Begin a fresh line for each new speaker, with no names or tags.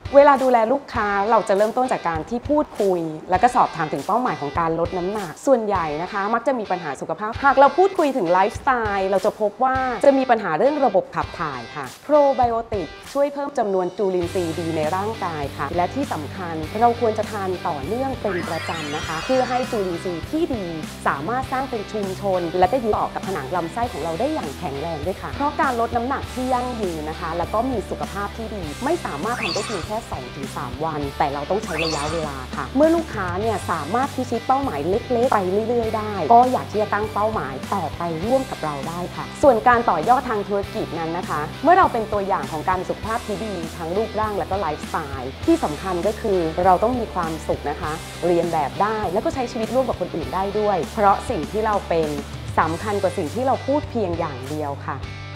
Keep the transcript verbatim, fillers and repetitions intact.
เวลาดูแลลูกค้าเราจะเริ่มต้นจากการที่พูดคุยแล้วก็สอบถามถึงเป้าหมายของการลดน้ำหนักส่วนใหญ่นะคะมักจะมีปัญหาสุขภาพหากเราพูดคุยถึงไลฟ์สไตล์เราจะพบว่าจะมีปัญหาเรื่องระบบขับถ่ายค่ะโปรไบโอติกช่วยเพิ่มจำนวนจุลินทรีย์ดีในร่างกายค่ะและที่สำคัญเราควรจะทานต่อเนื่องเป็นประจำนะคะเพื่อให้จุลินทรีย์ที่ดีสามารถสร้างเป็นชุมชนและก็อยู่ต่อกับผนังลำไส้ของเราได้อย่างแข็งแรงด้วยค่ะเพราะการลดน้ำหนักที่ยั่งยืนนะคะแล้วก็มีสุขภาพที่ดีไม่สามารถทำได้เพียงแค่ สองถึงสาม วันแต่เราต้องใช้ระยะเวลาค่ะเมื่อลูกค้าเนี่ยสามารถพิชิตเป้าหมายเล็กๆไปเรื่อยๆได้ก็อยากที่จะตั้งเป้าหมายต่อไปร่วมกับเราได้ค่ะส่วนการต่อยอดทางธุรกิจนั้นนะคะเมื่อเราเป็นตัวอย่างของการสุขภาพที่ดีทั้งรูปร่างและก็ไลฟ์สไตล์ที่สำคัญก็คือเราต้องมีความสุขนะคะเรียนแบบได้แล้วก็ใช้ชีวิตร่วมกับคนอื่นได้ด้วยเพราะสิ่งที่เราเป็นสำคัญกว่าสิ่งที่เราพูดเพียงอย่างเดียวค่ะ